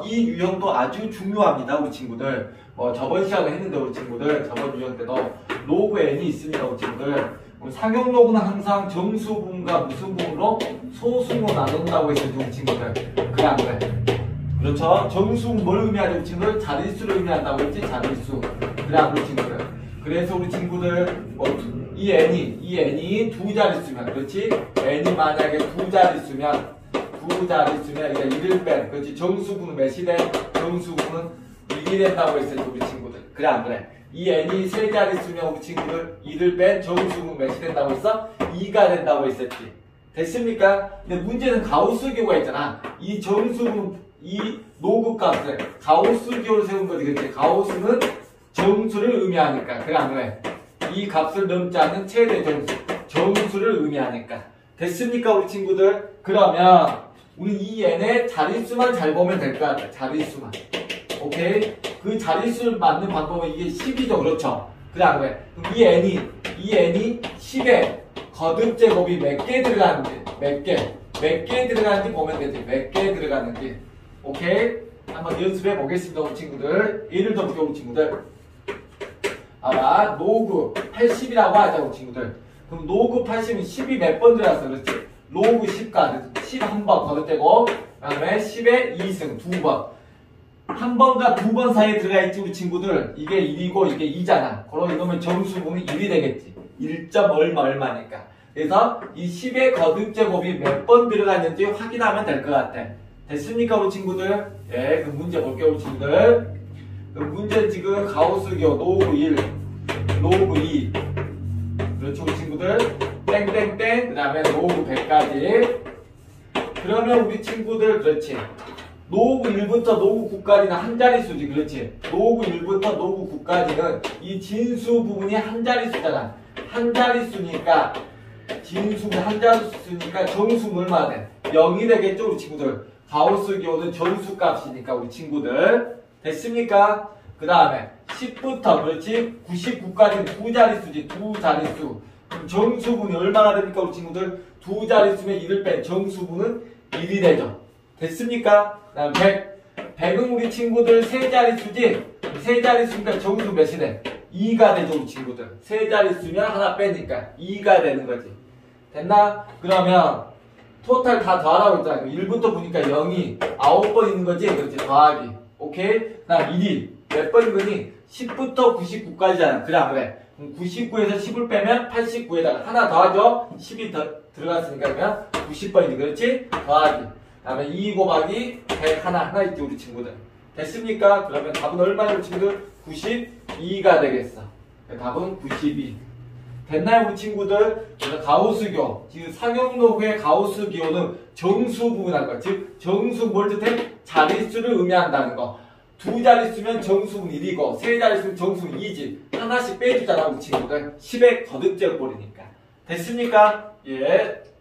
이 유형도 아주 중요합니다, 우리 친구들. 저번 시간에 했는데 우리 친구들 저번 유형 때도 로그 n이 있습니다, 우리 친구들. 상용 로그는 항상 정수분과 무슨 분으로 소수로 나눈다고 했어요, 우리 친구들. 그래 안 그래? 그렇죠? 정수분 뭘 의미하죠, 우리 친구들? 자릿수를 의미한다고 했지, 자릿수. 그래 안 그래, 친구들? 그래서 우리 친구들 이 n이 두 자릿수면, 그렇지? n이 만약에 두 자릿수면 이제 1을 뺀, 그렇지? 정수분은 몇이 돼? 정수분은 1이 된다고 했어요, 우리 친구들. 그래 안 그래? 이 n이 세 자릿수면 우리 친구들 1을 뺀 정수분 몇이 된다고 했어? 2가 된다고 했었지. 됐습니까? 근데 문제는 가우스 기호가 있잖아. 이 정수분, 이 노급 값을 가우스 기호로 세운 거지, 그렇지? 가우스는 정수를 의미하니까. 그래 안 그래? 이 값을 넘지 않는 최대 정수를 의미하니까. 됐습니까, 우리 친구들? 그러면 우리 이 n의 자릿수만 잘 보면 될 것 같아. 자릿수만. 오케이? 그 자릿수를 맞는 방법은 이게 10이죠. 그렇죠? 그래 안 그래? 그럼 이 n이 10에 거듭 제곱이 몇 개 들어가는지, 몇 개 들어가는지 보면 되지. 몇 개 들어가는지. 오케이? 한번 연습해 보겠습니다, 우리 친구들. 예를 들어볼게요, 우리 친구들. 노그 80이라고 하자, 우리 친구들. 그럼 노그 80은 10이 몇 번 들어갔어? 그렇지? 로그 10가 10 한 번 거듭되고, 그 다음에 10의 2승 2번. 한 번과 두 번 사이에 들어가 있지, 우리 친구들. 이게 1이고 이게 2잖아. 그럼 이러면 정수분이 1이 되겠지. 1점 얼마니까. 그래서 이 10의 거듭제곱이 몇 번 들어갔는지 확인하면 될 것 같아. 됐습니까, 우리 친구들? 예, 그 문제 볼게요, 우리 친구들. 그 문제 지금 가우스기호 노그 1, 노그 2. 그렇죠, 우리 친구들? 땡땡땡, 그 다음에 노그 100까지. 그러면 우리 친구들, 그렇지. 노그 1부터 노그 9까지는 한 자릿수지, 그렇지? 노그 1부터 노그 9까지는 이 진수 부분이 한 자릿수잖아. 한 자릿수니까, 진수가 한 자릿수니까 정수는 얼마나 돼? 0이 되겠죠, 우리 친구들? 가우스 기호는 정수값이니까, 우리 친구들. 됐습니까? 그 다음에 10부터, 그렇지? 99까지는 두 자릿수지, 두 자릿수. 그럼 정수분이 얼마나 됩니까, 우리 친구들? 두 자릿수면 1을 뺀 정수분은 1이 되죠. 됐습니까? 그 다음 100은 우리 친구들 세 자릿수지? 세 자릿수니까 정수 몇이 돼? 2가 되죠, 우리 친구들. 세 자릿수면 하나 빼니까 2가 되는 거지. 됐나? 그러면 토탈 다 더하라고 했잖아. 1부터 보니까 0이 9번 있는 거지? 그렇지, 더하기. 오케이? 그 다음 1이 몇 번인 거니? 10부터 99까지잖아. 그래 안 그래? 99에서 10을 빼면 89에다가 하나 더하죠? 10이 더 들어갔으니까 그러면 90번이지. 그렇지? 더하기. 그 다음에 2 곱하기 100 하나 있지, 우리 친구들. 됐습니까? 그러면 답은 얼마냐, 우리 친구들? 92가 되겠어. 답은 92. 됐나요, 우리 친구들? 그래서 가우스기호. 지금 상용로그의 가우스기호는 정수 부분한 거. 즉, 정수 뭘 뜻해? 자릿수를 의미한다는 거. 두 자릿수면 정수분 1이고, 세 자릿수면 정수분 2지. 하나씩 빼주잖아, 우리 친구들. 10의 거듭제곱이니까. 됐습니까? 예.